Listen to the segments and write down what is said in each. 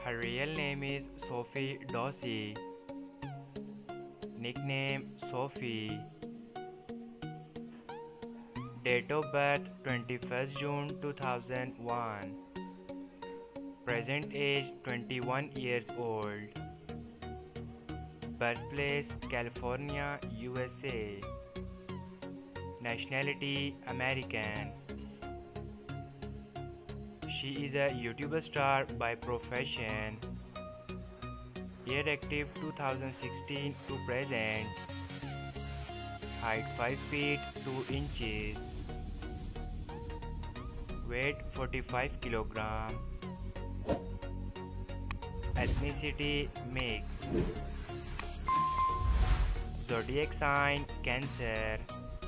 Her real name is Sophie Dossi, nickname Sophie. Date of birth 21st June 2001. Present age 21 years old. Birthplace California, USA. Nationality American. She is a YouTuber star by profession. Year active 2016 to present. Height 5 feet 2 inches. Weight 45 kg. Ethnicity mixed. Zodiac sign Cancer.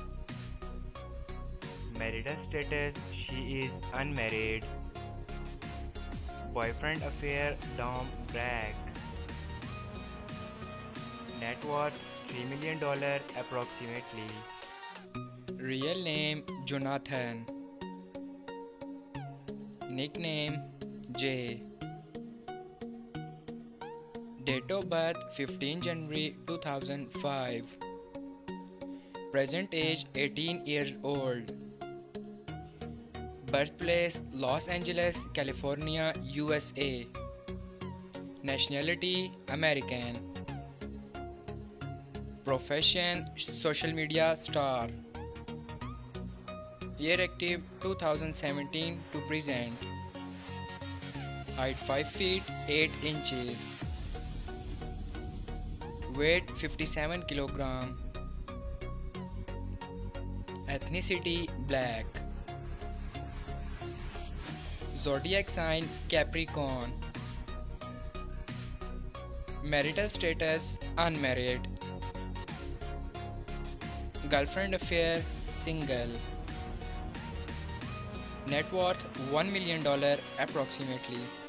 Marital status she is unmarried. Boyfriend affair Dom Bragg. Net worth $3 million approximately. Real name Jonathan. Nickname J. Date of birth 15 January 2005. Present age 18 years old. Birthplace Los Angeles, California, USA. Nationality American. Profession social media star. Year active 2017 to present. Height 5 feet 8 inches. Weight 57 kg. Ethnicity black. Zodiac sign Capricorn. Marital status unmarried. Girlfriend affair single. Net worth $1 million approximately.